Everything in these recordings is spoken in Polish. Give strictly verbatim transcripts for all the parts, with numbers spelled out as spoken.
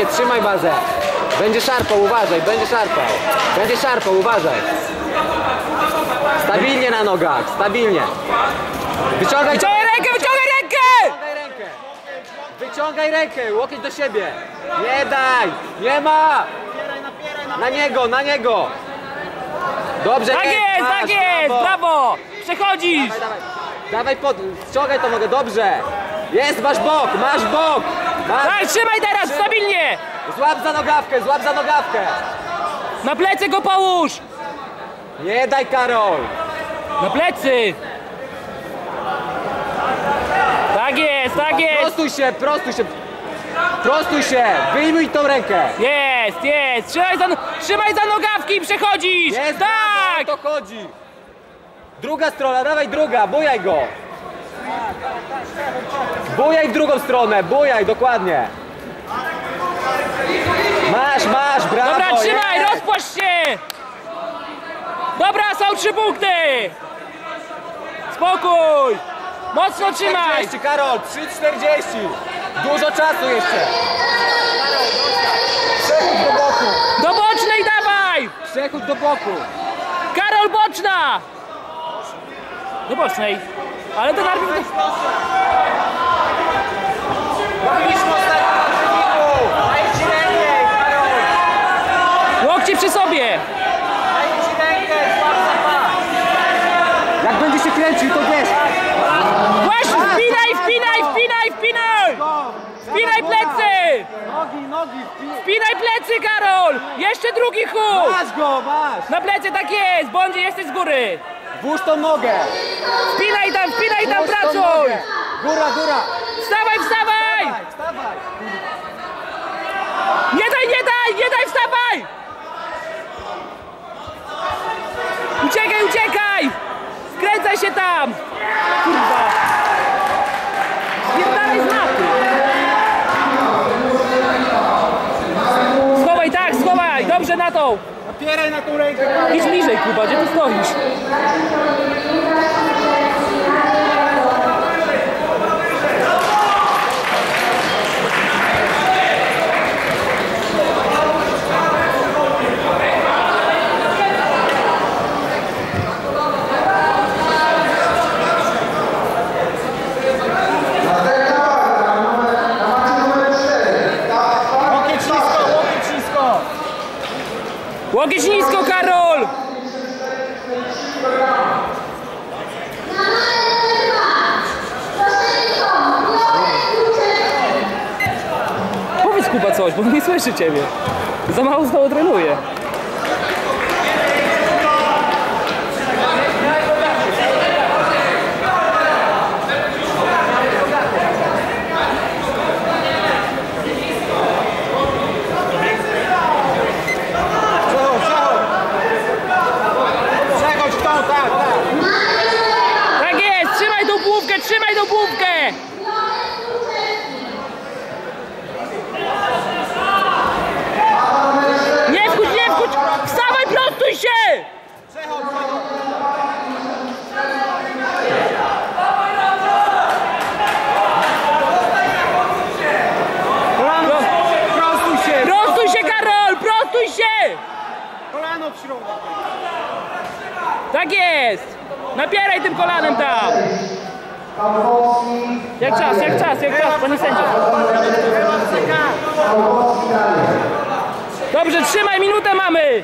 trzymaj bazę. Będzie szarpał, uważaj, będzie szarpał. Będzie szarpał, uważaj. Stabilnie na nogach, stabilnie. Wyciągaj, wyciągaj rękę, wyciągaj rękę! Wyciągaj rękę. Wyciągaj rękę, łokieć do siebie. Nie daj, nie ma. Na niego, na niego. Dobrze, tak jest, jest, masz, tak jest, brawo. brawo. Przechodzisz. Dawaj, dawaj. Dawaj pod, ściągaj tą nogę, dobrze. Jest, masz bok, masz bok. Masz. Daj, trzymaj teraz, Trzymaj. stabilnie. Złap za nogawkę, złap za nogawkę. Na plecy go połóż. Nie daj, Karol. Na plecy. Tak jest, tak jest. Prostuj się, prostuj się. Prostuj się, wyjmuj tą rękę. Jest, jest. Trzymaj za, trzymaj za nogawki i przechodzisz. Jest, tak. brawo, o to chodzi. Druga strona, dawaj druga, bujaj go. Bujaj w drugą stronę, bujaj, dokładnie. Masz, masz, brawo. Dobra, trzymaj, jest. rozpłaszcz się. Dobra, są trzy punkty. Spokój. Mocno trzymaj. czterdzieści, Karol, trzy czterdzieści. Dużo czasu jeszcze. Przechodź do boku. Do bocznej dawaj. Przechodź do boku. Karol, boczna. Do bocznej. Ale to najpierw... Łokcie przy sobie. Jak będzie się kręcił, to wiesz. Właśnie, wpinaj, wpinaj, wpinaj, wpinaj. Wpinaj plecy. Nogi, nogi. Wpinaj plecy, Karol. Jeszcze drugi huk. Masz go, masz. Na plecy tak jest, bądź jesteś z góry. Włóż tą nogę. Wpinaj tam, wpinaj tam, Włóż tą pracuj. nogę. Góra, góra. Wstawaj, wstawaj. Wstawaj, wstawaj. Nie daj, nie daj, nie daj, wstawaj. Uciekaj, uciekaj. Skręcaj się tam. Kurwa. Spierdalaj z mapy. Schowaj, tak, schowaj. Dobrze na tą. Napieraj na tą rękę. Idź bliżej, Kuba, gdzie ty stoisz? Łokieć nisko, Karol! Powiedz, Kuba, coś, bo nie słyszy ciebie. Za mało znowu trenuje. Trzymaj tą główkę! Nie wchódź, nie wchódź! Wstawaj, prostuj się! Kolano, prostuj się! Prostuj się, Karol! Prostuj się! Kolano w środek. Tak jest! Napieraj tym kolanem tam! Jak czas, jak czas, jak czas, panie sędzio. Dobrze, trzymaj, minutę mamy!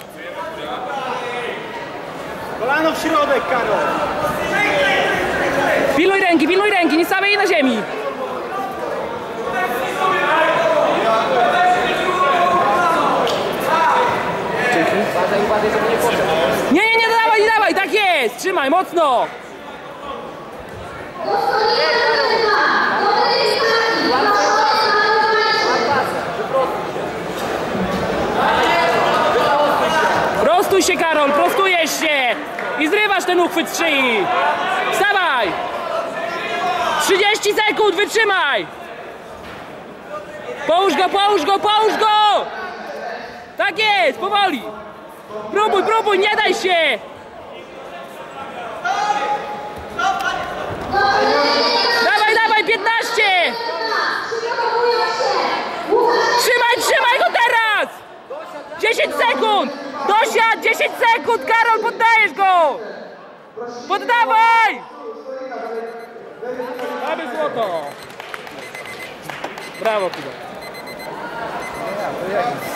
Kolano w środek, Karol. Pilnuj ręki, pilnuj ręki, nie stawiaj jej na ziemi. Nie, nie, nie, dawaj, nie dawaj, tak jest! Trzymaj, mocno! Prostuj się, Karol, prostujesz się! I zrywasz ten uchwyt z szyi! Wstawaj! trzydzieści sekund, wytrzymaj! Połóż go, połóż go, połóż go! Tak jest, powoli! Próbuj, próbuj, nie daj się! Dawaj, dawaj, piętnaście! Trzymaj, sekund! Dosiad! dziesięć sekund! Karol, poddajesz go! Poddawaj! Mamy złoto! Brawo, Kuba.